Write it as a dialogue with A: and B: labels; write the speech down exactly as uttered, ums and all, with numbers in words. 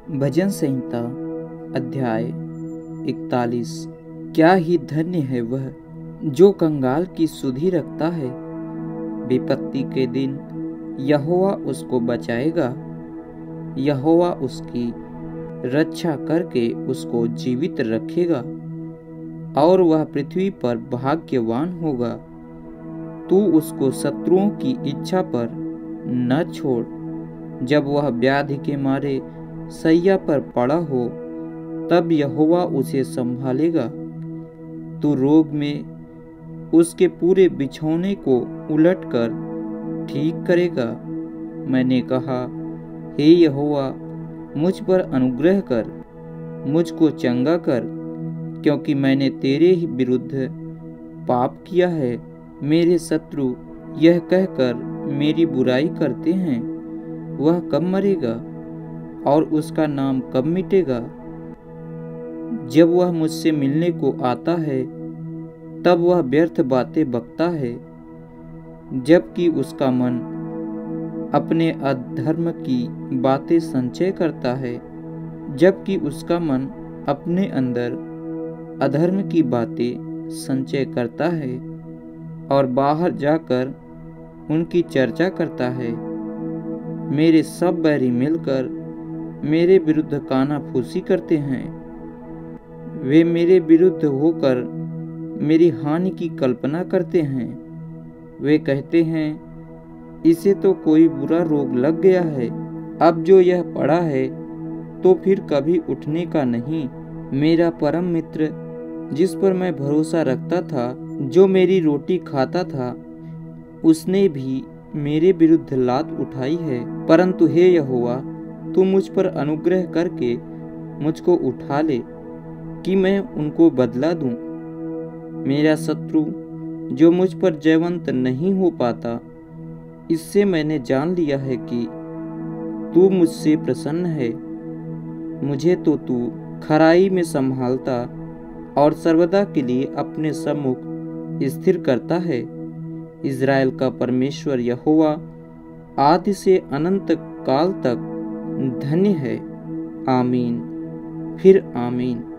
A: भजन संहिता अध्याय इकतालीस। क्या ही धन्य है वह जो कंगाल की सुधि रखता है। विपत्ति के दिन यहोवा उसको बचाएगा। यहोवा उसकी रक्षा करके उसको जीवित रखेगा और वह पृथ्वी पर भाग्यवान होगा। तू उसको शत्रुओं की इच्छा पर न छोड़। जब वह व्याधि के मारे सैया पर पड़ा हो तब यहोवा उसे संभालेगा। तू रोग में उसके पूरे बिछौने को उलटकर ठीक करेगा। मैंने कहा, हे यहोवा, मुझ पर अनुग्रह कर, मुझको चंगा कर, क्योंकि मैंने तेरे ही विरुद्ध पाप किया है। मेरे शत्रु यह कहकर मेरी बुराई करते हैं, वह कब मरेगा और उसका नाम कब मिटेगा। जब वह मुझसे मिलने को आता है तब वह व्यर्थ बातें बकता है, जबकि उसका मन अपने अधर्म की बातें संचय करता है। जबकि उसका मन अपने अंदर अधर्म की बातें संचय करता है और बाहर जाकर उनकी चर्चा करता है। मेरे सब बैरी मिलकर मेरे विरुद्ध कानाफूसी करते हैं। वे मेरे विरुद्ध होकर मेरी हानि की कल्पना करते हैं। वे कहते हैं, इसे तो कोई बुरा रोग लग गया है। अब जो यह पड़ा है तो फिर कभी उठने का नहीं। मेरा परम मित्र जिस पर मैं भरोसा रखता था, जो मेरी रोटी खाता था, उसने भी मेरे विरुद्ध लात उठाई है। परंतु हे यहोवा, तू मुझ पर अनुग्रह करके मुझको उठा ले कि मैं उनको बदला दूं। मेरा शत्रु जो मुझ पर जयवंत नहीं हो पाता, इससे मैंने जान लिया है कि तू मुझसे प्रसन्न है। मुझे तो तू खराई में संभालता और सर्वदा के लिए अपने सम्मुख स्थिर करता है। इज़राइल का परमेश्वर यहोवा आदि से अनंत काल तक धन्य है। आमीन, फिर आमीन।